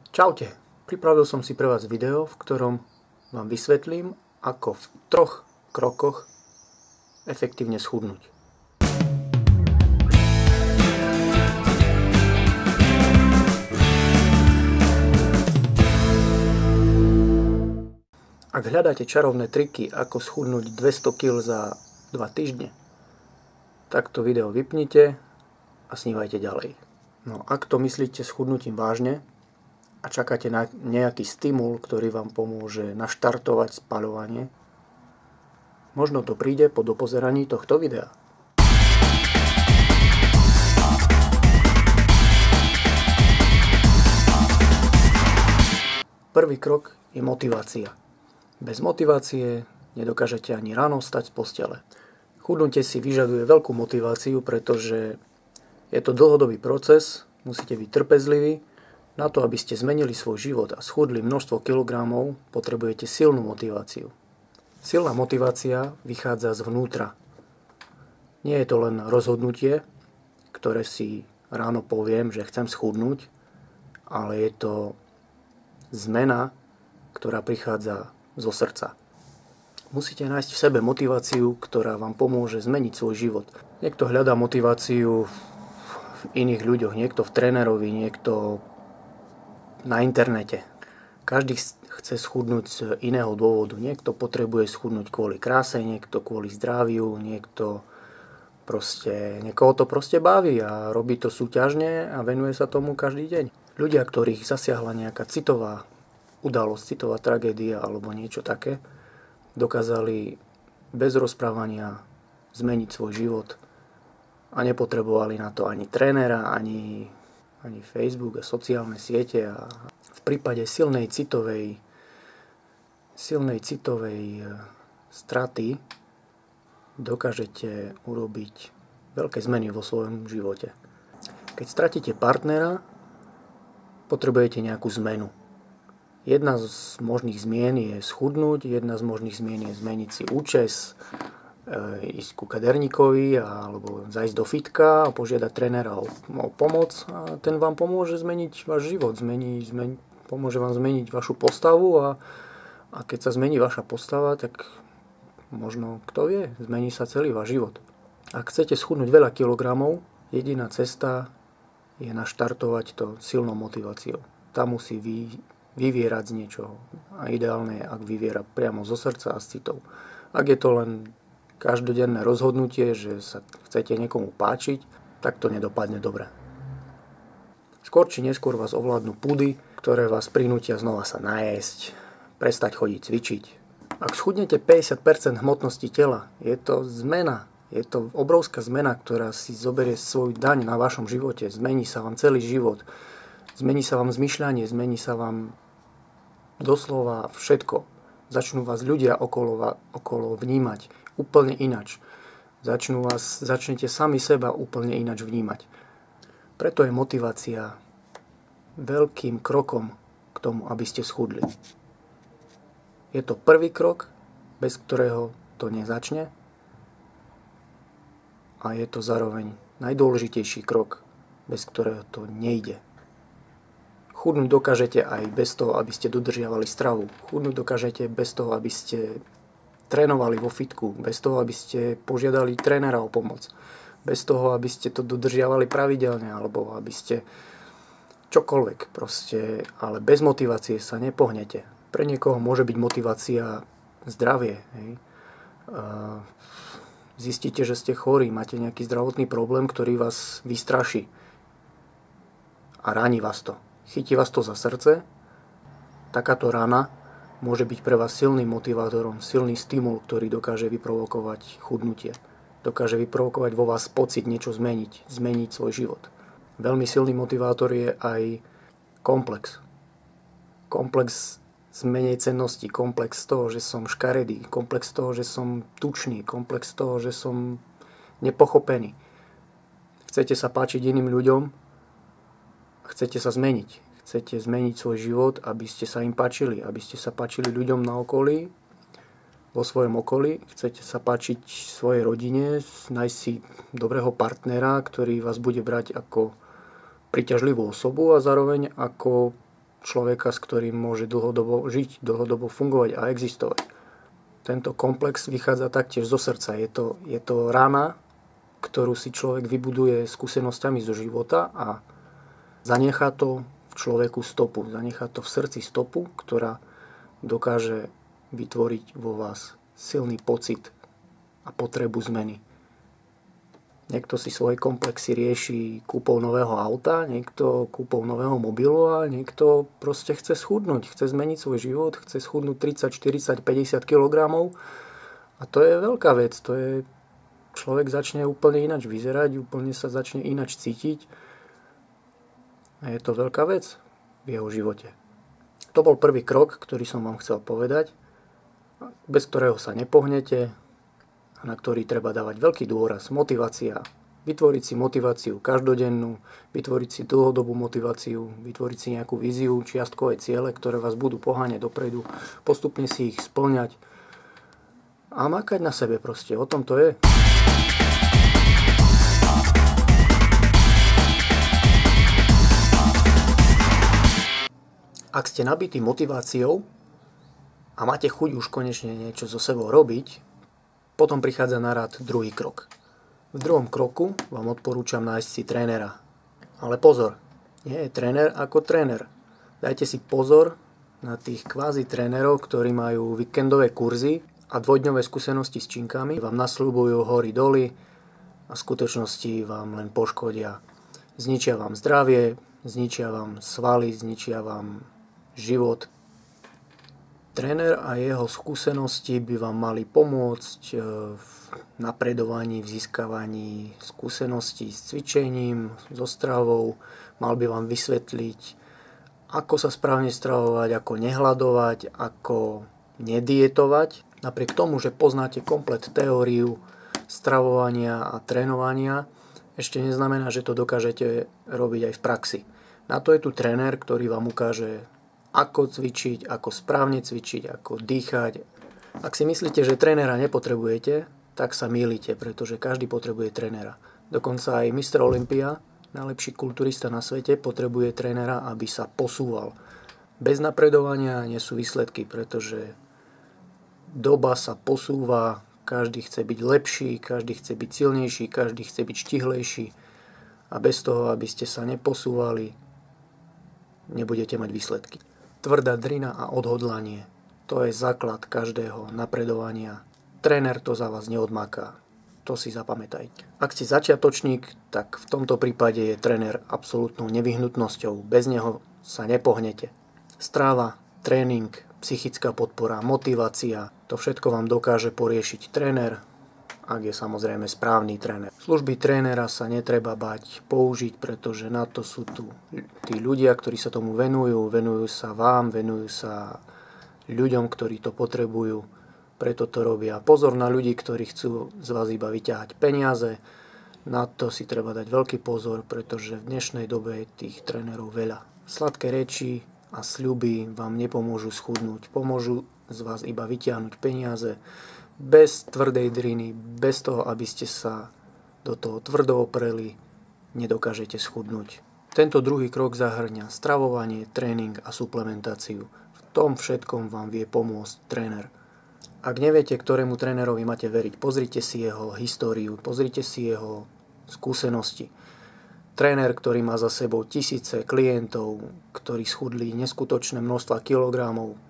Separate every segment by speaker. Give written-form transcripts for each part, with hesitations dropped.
Speaker 1: Čaute, pripravil som si pre vás video, v ktorom vám vysvetlím, ako v 3 krokoch efektívne schudnúť. Ak hľadáte čarovné triky, ako schudnúť 200 kg za 2 týždne, tak to video vypnite a snívajte ďalej. No ak to myslíte schudnutím vážne a čakáte na nejaký stimul, ktorý vám pomôže naštartovať spaľovanie, možno to príde po dopozeraní tohto videa. Prvý krok je motivácia. Bez motivácie nedokážete ani ráno vstať z postele. Chudnutie si vyžaduje veľkú motiváciu, pretože je to dlhodobý proces, musíte byť trpezliví. Na to, aby ste zmenili svoj život a schudli množstvo kilogramov, potrebujete silnú motiváciu. Silná motivácia vychádza zvnútra. Nie je to len rozhodnutie, ktoré si ráno poviem, že chcem schudnúť, ale je to zmena, ktorá prichádza zo srdca. Musíte nájsť v sebe motiváciu, ktorá vám pomôže zmeniť svoj život. Niekto hľadá motiváciu v iných ľuďoch, niekto v trénerovi, niekto na internete. Každý chce schudnúť z iného dôvodu. Niekto potrebuje schudnúť kvôli kráse, niekto kvôli zdraviu, niekoho to proste baví a robí to súťažne a venuje sa tomu každý deň. Ľudia, ktorých zasiahla nejaká citová udalosť, citová tragédia alebo niečo také, dokázali bez rozprávania zmeniť svoj život a nepotrebovali na to ani trénera, ani Facebook a sociálne siete. A v prípade silnej citovej straty dokážete urobiť veľké zmeny vo svojom živote. Keď stratíte partnera, potrebujete nejakú zmenu. Jedna z možných zmien je schudnúť, jedna z možných zmien je zmeniť si účes, ísť ku kaderníkovi alebo zajsť do fitka a požiadať trénera o pomoc a ten vám pomôže zmeniť váš život, pomôže vám zmeniť vašu postavu a keď sa zmení vaša postava, tak možno, kto vie, zmení sa celý váš život. Ak chcete schudnúť veľa kilogramov, jediná cesta je naštartovať to silnou motiváciou. Tá musí vyvierať z niečoho. A ideálne je, ak vyviera priamo zo srdca a z citov. Ak je to len každodenné rozhodnutie, že sa chcete niekomu páčiť, tak to nedopadne dobre. Skôr či neskôr vás ovládnu pudy, ktoré vás prinútia znova sa najesť, prestať chodiť cvičiť. Ak schudnete 50% hmotnosti tela, je to zmena. Je to obrovská zmena, ktorá si zoberie svoj daň na vašom živote. Zmení sa vám celý život. Zmení sa vám zmýšľanie, zmení sa vám doslova všetko. Začnú vás ľudia okolo vnímať úplne inač. Začnete sami seba úplne inač vnímať. Preto je motivácia veľkým krokom k tomu, aby ste schudli. Je to prvý krok, bez ktorého to nezačne, a je to zároveň najdôležitejší krok, bez ktorého to nejde. Chudnúť dokážete aj bez toho, aby ste dodržiavali stravu. Chudnúť dokážete bez toho, aby ste trénovali vo fitku, bez toho, aby ste požiadali trénera o pomoc, bez toho, aby ste to dodržiavali pravidelne, alebo aby ste čokoľvek proste, ale bez motivácie sa nepohnete. Pre niekoho môže byť motivácia zdravie. Hej. Zistíte, že ste chorí, máte nejaký zdravotný problém, ktorý vás vystraší a ráni vás to. Chytí vás to za srdce, takáto rana môže byť pre vás silným motivátorom, silný stimul, ktorý dokáže vyprovokovať chudnutie. Dokáže vyprovokovať vo vás pocit niečo zmeniť svoj život. Veľmi silný motivátor je aj komplex. Komplex zmenej cennosti, komplex toho, že som škaredý, komplex toho, že som tučný, komplex toho, že som nepochopený. Chcete sa páčiť iným ľuďom, chcete sa zmeniť. Chcete zmeniť svoj život, aby ste sa im páčili, aby ste sa páčili ľuďom na okolí, vo svojom okolí. Chcete sa páčiť svojej rodine, nájsť si dobrého partnera, ktorý vás bude brať ako príťažlivú osobu a zároveň ako človeka, s ktorým môže dlhodobo žiť, dlhodobo fungovať a existovať. Tento komplex vychádza taktiež zo srdca. Je to rana, ktorú si človek vybuduje skúsenosťami zo života a zanechá to v človeku stopu. Zanechá to v srdci stopu, ktorá dokáže vytvoriť vo vás silný pocit a potrebu zmeny. Niekto si svoje komplexy rieši kúpou nového auta, niekto kúpou nového mobilu a niekto proste chce schudnúť, chce zmeniť svoj život, chce schudnúť 30, 40, 50 kg. A to je veľká vec. Človek začne úplne ináč vyzerať, úplne sa začne ináč cítiť. A je to veľká vec v jeho živote. To bol prvý krok, ktorý som vám chcel povedať, bez ktorého sa nepohnete, a na ktorý treba dávať veľký dôraz. Motivácia. Vytvoriť si motiváciu každodennú, vytvoriť si dlhodobú motiváciu, vytvoriť si nejakú víziu, čiastkové ciele, ktoré vás budú poháňať dopredu, postupne si ich spĺňať a makať na sebe proste. O tom to je. Ak ste nabití motiváciou a máte chuť už konečne niečo so sebou robiť, potom prichádza na rad druhý krok. V druhom kroku vám odporúčam nájsť si trénera. Ale pozor, nie je tréner ako tréner. Dajte si pozor na tých kvázi trénerov, ktorí majú víkendové kurzy a dvojdňové skúsenosti s činkami. Vám nasľubujú hory doly a v skutočnosti vám len poškodia. Zničia vám zdravie, zničia vám svaly, zničia vám život. Tréner a jeho skúsenosti by vám mali pomôcť v napredovaní, v získavaní skúseností s cvičením, so stravou. Mal by vám vysvetliť, ako sa správne stravovať, ako nehladovať, ako nedietovať. Napriek tomu, že poznáte komplet teóriu stravovania a trénovania, ešte neznamená, že to dokážete robiť aj v praxi. Na to je tu tréner, ktorý vám ukáže, ako cvičiť, ako správne cvičiť, ako dýchať. Ak si myslíte, že trénera nepotrebujete, tak sa mýlite, pretože každý potrebuje trénera. Dokonca aj Mr. Olympia, najlepší kulturista na svete, potrebuje trénera, aby sa posúval. Bez napredovania nie sú výsledky, pretože doba sa posúva, každý chce byť lepší, každý chce byť silnejší, každý chce byť štihlejší a bez toho, aby ste sa neposúvali, nebudete mať výsledky. Tvrdá drina a odhodlanie. To je základ každého napredovania. Tréner to za vás neodmaká. To si zapamätajte. Ak ste začiatočník, tak v tomto prípade je tréner absolútnou nevyhnutnosťou. Bez neho sa nepohnete. Stráva, tréning, psychická podpora, motivácia, to všetko vám dokáže poriešiť tréner, ak je samozrejme správny tréner. Služby trénera sa netreba bať použiť, pretože na to sú tu tí ľudia, ktorí sa tomu venujú sa vám, venujú sa ľuďom, ktorí to potrebujú, preto to robia. Pozor na ľudí, ktorí chcú z vás iba vyťahať peniaze, na to si treba dať veľký pozor, pretože v dnešnej dobe je tých trénerov veľa. Sladké reči a sľuby vám nepomôžu schudnúť, pomôžu z vás iba vyťahnuť peniaze, bez tvrdej driny, bez toho, aby ste sa do toho tvrdo opreli, nedokážete schudnúť. Tento druhý krok zahŕňa stravovanie, tréning a suplementáciu. V tom všetkom vám vie pomôcť tréner. Ak neviete, ktorému trénerovi máte veriť, pozrite si jeho históriu, pozrite si jeho skúsenosti. Tréner, ktorý má za sebou tisíce klientov, ktorí schudli neskutočné množstva kilogramov,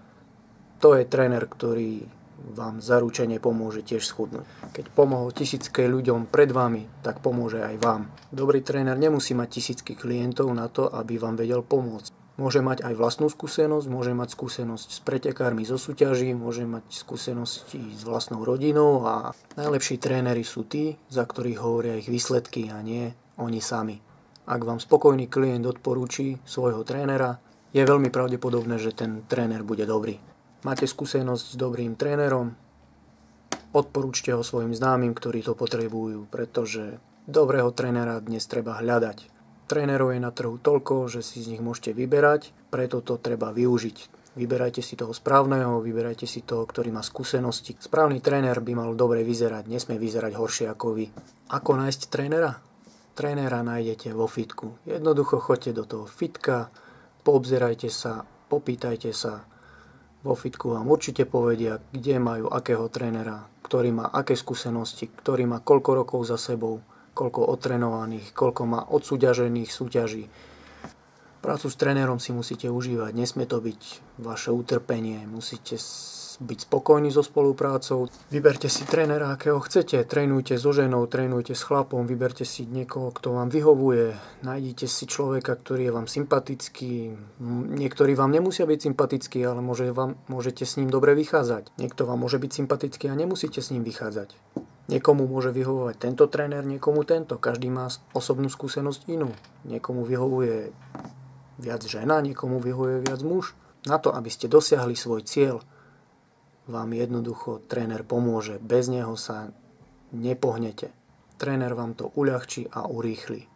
Speaker 1: to je tréner, ktorý vám zaručene pomôže tiež schudnúť. Keď pomohol tisícke ľuďom pred vami, tak pomôže aj vám. Dobrý tréner nemusí mať tisícky klientov na to, aby vám vedel pomôcť. Môže mať aj vlastnú skúsenosť, môže mať skúsenosť s pretekármi zo súťaží, môže mať skúsenosti s vlastnou rodinou a najlepší tréneri sú tí, za ktorých hovoria ich výsledky a nie oni sami. Ak vám spokojný klient odporúči svojho trénera, je veľmi pravdepodobné, že ten tréner bude dobrý. Máte skúsenosť s dobrým trénerom, odporúčte ho svojim známym, ktorí to potrebujú, pretože dobrého trénera dnes treba hľadať. Trénerov je na trhu toľko, že si z nich môžete vyberať, preto to treba využiť. Vyberajte si toho správneho, vyberajte si toho, ktorý má skúsenosti. Správny tréner by mal dobre vyzerať, nesmie vyzerať horšie ako vy. Ako nájsť trénera? Trénera nájdete vo fitku. Jednoducho choďte do toho fitka, poobzerajte sa, popýtajte sa. Vo fitku vám určite povedia, kde majú akého trénera, ktorý má aké skúsenosti, ktorý má koľko rokov za sebou, koľko otrenovaných, koľko má odsúťažených súťaží. Prácu s trénerom si musíte užívať, nesmie to byť vaše utrpenie, musíte byť spokojní so spoluprácou. Vyberte si trénera, akého chcete, trénujte so ženou, trénujte s chlapom, vyberte si niekoho, kto vám vyhovuje, nájdite si človeka, ktorý je vám sympatický. Niektorí vám nemusia byť sympatickí, ale môžete s ním dobre vychádzať. Niekto vám môže byť sympatický a nemusíte s ním vychádzať. Niekomu môže vyhovovať tento tréner, niekomu tento. Každý má osobnú skúsenosť inú. Niekomu vyhovuje viac žena, niekomu vyhovuje viac muž. Na to, aby ste dosiahli svoj cieľ, vám jednoducho tréner pomôže. Bez neho sa nepohnete. Tréner vám to uľahčí a urýchli.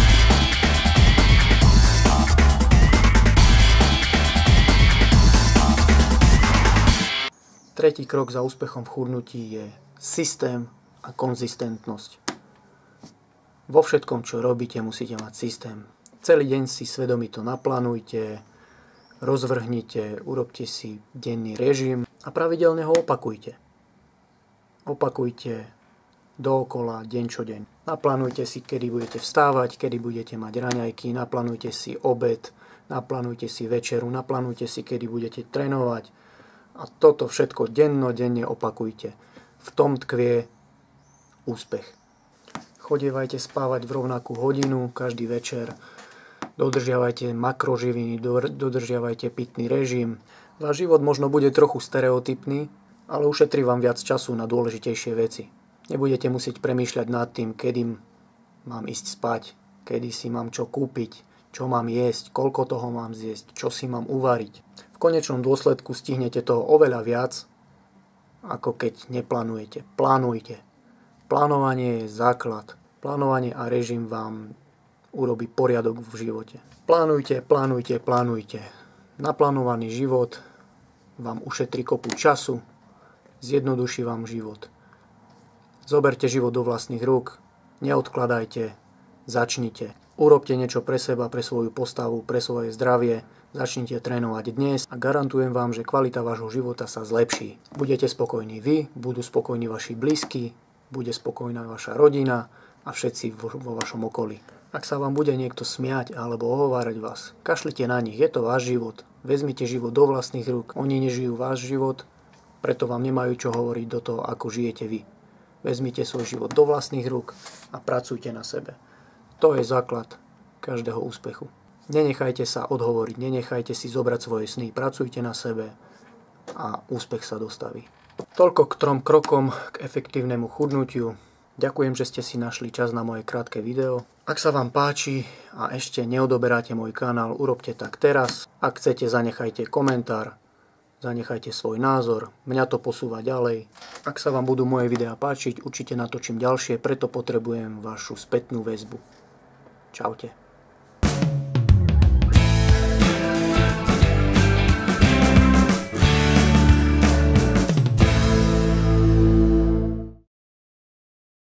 Speaker 1: Tretí krok za úspechom v chudnutí je systém a konzistentnosť. Vo všetkom, čo robíte, musíte mať systém. Celý deň si svedomito naplánujte, rozvrhnite, urobte si denný režim a pravidelne ho opakujte. Opakujte dookola, deň čo deň. Naplánujte si, kedy budete vstávať, kedy budete mať raňajky, naplánujte si obed, naplánujte si večeru, naplánujte si, kedy budete trénovať. A toto všetko denne opakujte. V tom tkvie úspech. Chodievajte spávať v rovnakú hodinu každý večer. Dodržiavajte makroživiny, dodržiavajte pitný režim. Váš život možno bude trochu stereotypný, ale ušetrí vám viac času na dôležitejšie veci. Nebudete musieť premýšľať nad tým, kedy mám ísť spať, kedy si mám čo kúpiť, čo mám jesť, koľko toho mám zjesť, čo si mám uvariť. V konečnom dôsledku stihnete toho oveľa viac, ako keď neplánujete. Plánujte. Plánovanie je základ. Plánovanie a režim vám urobí poriadok v živote. Plánujte. Naplánovaný život vám ušetrí kopu času, zjednoduší vám život. Zoberte život do vlastných rúk, neodkladajte, začnite. Urobte niečo pre seba, pre svoju postavu, pre svoje zdravie, začnite trénovať dnes a garantujem vám, že kvalita vášho života sa zlepší. Budete spokojní vy, budú spokojní vaši blízki, bude spokojná vaša rodina a všetci vo vašom okolí. Ak sa vám bude niekto smiať alebo ohovárať vás, kašlite na nich, je to váš život. Vezmite život do vlastných rúk, oni nežijú váš život, preto vám nemajú čo hovoriť do toho, ako žijete vy. Vezmite svoj život do vlastných rúk a pracujte na sebe. To je základ každého úspechu. Nenechajte sa odhovoriť, nenechajte si zobrať svoje sny, pracujte na sebe a úspech sa dostaví. Toľko k 3 krokom k efektívnemu chudnutiu. Ďakujem, že ste si našli čas na moje krátke video. Ak sa vám páči a ešte neodoberáte môj kanál, urobte tak teraz. Ak chcete, zanechajte komentár, zanechajte svoj názor, mňa to posúva ďalej. Ak sa vám budú moje videá páčiť, určite natočím ďalšie, preto potrebujem vašu spätnú väzbu. Čaute.